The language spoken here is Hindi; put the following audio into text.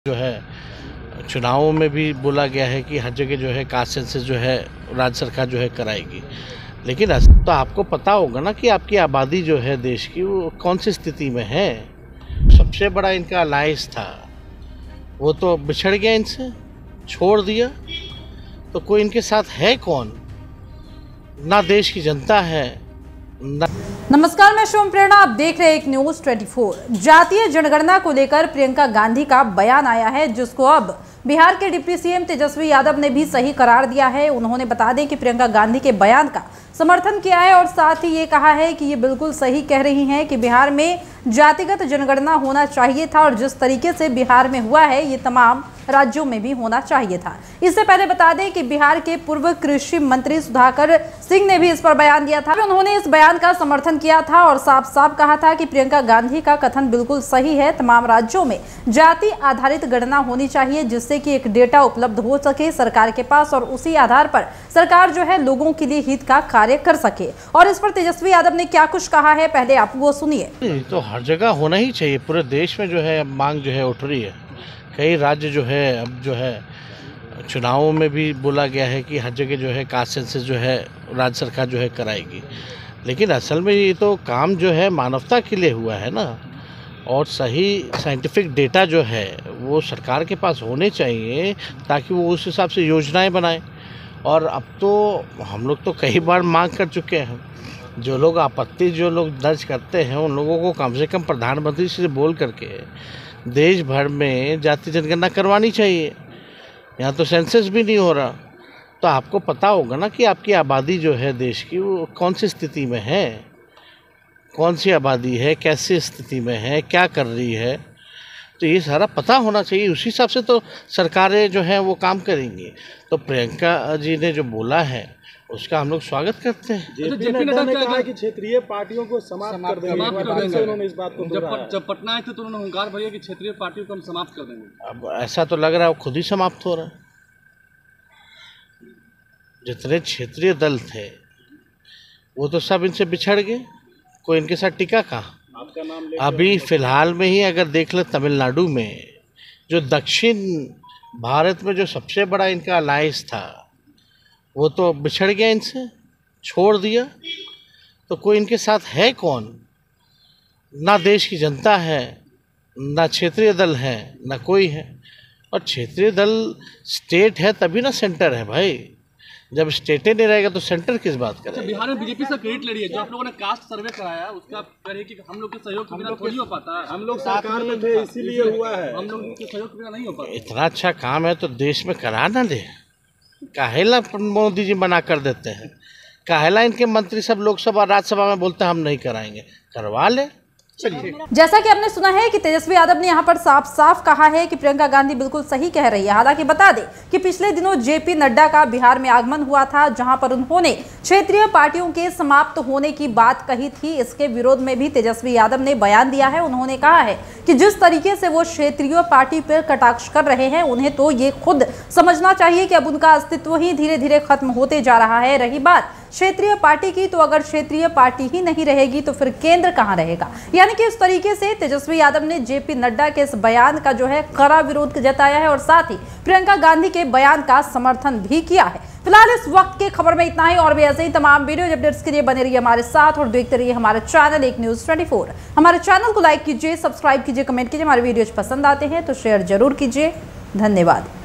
जो है चुनावों में भी बोला गया है कि हर जगह जो है कास्ट सेंसस जो है राज्य सरकार जो है कराएगी, लेकिन तो आपको पता होगा ना कि आपकी आबादी जो है देश की वो कौन सी स्थिति में है। सबसे बड़ा इनका अलायंस था, वो तो बिछड़ गया, इनसे छोड़ दिया, तो कोई इनके साथ है कौन? ना देश की जनता है ना। नमस्कार, मैं शुभम प्रेरणा, आप देख रहे हैं एक न्यूज 24। जातीय जनगणना को लेकर प्रियंका गांधी का बयान आया है, जिसको अब बिहार के डिप्टी सीएम तेजस्वी यादव ने भी सही करार दिया है। उन्होंने बता दें कि प्रियंका गांधी के बयान का समर्थन किया है और साथ ही ये कहा है कि ये बिल्कुल सही कह रही हैं कि बिहार में जातिगत जनगणना होना चाहिए था और जिस तरीके से बिहार में हुआ है ये तमाम राज्यों में भी होना चाहिए था। इससे पहले बता दें कि बिहार के पूर्व कृषि मंत्री सुधाकर सिंह ने भी इस पर बयान दिया था। उन्होंने इस बयान का समर्थन किया था और साफ साफ कहा था कि प्रियंका गांधी का कथन बिल्कुल सही है। तमाम राज्यों में जाति आधारित गणना होनी चाहिए, जिससे कि एक डेटा उपलब्ध हो सके सरकार के पास और उसी आधार पर सरकार जो है लोगों के लिए हित का कार्य कर सके। और इस पर तेजस्वी यादव ने क्या कुछ कहा है, पहले आप वो सुनिए। तो हर जगह होना ही चाहिए, पूरे देश में जो है मांग जो है उठ रही है। कई राज्य जो है अब जो है चुनावों में भी बोला गया है कि हर जगह जो है कास्ट सेंसस जो है राज्य सरकार जो है कराएगी, लेकिन असल में ये तो काम जो है मानवता के लिए हुआ है ना। और सही साइंटिफिक डेटा जो है वो सरकार के पास होने चाहिए ताकि वो उस हिसाब से योजनाएं बनाए। और अब तो हम लोग तो कई बार मांग कर चुके हैं, जो लोग आपत्ति जो लोग दर्ज करते हैं उन लोगों को कम से कम प्रधानमंत्री से बोल करके देश भर में जाति जनगणना करवानी चाहिए। यहाँ तो सेंसस भी नहीं हो रहा, तो आपको पता होगा ना कि आपकी आबादी जो है देश की वो कौन सी स्थिति में है, कौन सी आबादी है, कैसी स्थिति में है, क्या कर रही है, तो ये सारा पता होना चाहिए। उसी हिसाब से तो सरकारें जो हैं वो काम करेंगी। तो प्रियंका जी ने जो बोला है उसका हम लोग स्वागत करते हैं। जेपी नड्डा ने कहा कि क्षेत्रीय पार्टियों को समाप्त कर देंगे। उन्होंने इस बात को जब पटना आए थे तो उन्होंने हुंकार भरी कि क्षेत्रीय पार्टियों को हम समाप्त कर देंगे। अब ऐसा तो लग रहा है वो खुद ही समाप्त हो रहा है। जितने क्षेत्रीय दल थे वो तो सब इनसे बिछड़ गए, कोई इनके साथ टिका कहाँ। अभी फिलहाल में ही अगर देख ले तमिलनाडु में जो दक्षिण भारत में जो सबसे बड़ा इनका अलायंस था वो तो बिछड़ गया, इनसे छोड़ दिया, तो कोई इनके साथ है कौन? ना देश की जनता है ना क्षेत्रीय दल है, ना कोई है। और क्षेत्रीय दल स्टेट है तभी ना सेंटर है भाई। जब स्टेटे नहीं रहेगा तो सेंटर किस बात का? अच्छा, बिहार में बीजेपी से क्रेडिट ले रही है। जो आप लोगों ने कास्ट सर्वे कराया उसका कह रही है कि हम लोग के सहयोग के बिना थोड़ी हो पाता। हम लोग सरकार में थे इसीलिए हुआ है, हम लोग के सहयोग के बिना नहीं हो पाता। इतना अच्छा काम है तो देश में करा ना दे। काहेला मोदी जी मना कर देते हैं, काहेला इनके मंत्री सब लोकसभा राज्यसभा में बोलते हैं हम नहीं कराएंगे, करवा ले। जैसा कि आपने सुना है कि तेजस्वी यादव ने यहां पर साफ साफ कहा है कि प्रियंका गांधी बिल्कुल सही कह रही है। हालांकि बता दें कि पिछले दिनों जेपी नड्डा का बिहार में आगमन हुआ था, जहां पर उन्होंने क्षेत्रीय पार्टियों के समाप्त होने की बात कही थी। इसके विरोध में भी तेजस्वी यादव ने बयान दिया है। उन्होंने कहा है कि जिस तरीके से वो क्षेत्रीय पार्टी पर कटाक्ष कर रहे हैं, उन्हें तो ये खुद समझना चाहिए कि अब उनका अस्तित्व ही धीरे धीरे खत्म होते जा रहा है। रही बात क्षेत्रीय पार्टी की, तो अगर क्षेत्रीय पार्टी ही नहीं रहेगी तो फिर केंद्र कहां रहेगा? यानी कि इस तरीके से तेजस्वी यादव ने जेपी नड्डा के इस बयान का जो है कड़ा विरोध जताया है और साथ ही प्रियंका गांधी के बयान का समर्थन भी किया है। फिलहाल इस वक्त की खबर में इतना ही, और भी ऐसे ही तमाम वीडियो अपडेट्स के लिए बने रहिए हमारे साथ और देखते रहिए हमारे चैनल एक न्यूज 24। हमारे चैनल को लाइक कीजिए, सब्सक्राइब कीजिए, कमेंट कीजिए। हमारे वीडियोज पसंद आते हैं तो शेयर जरूर कीजिए। धन्यवाद।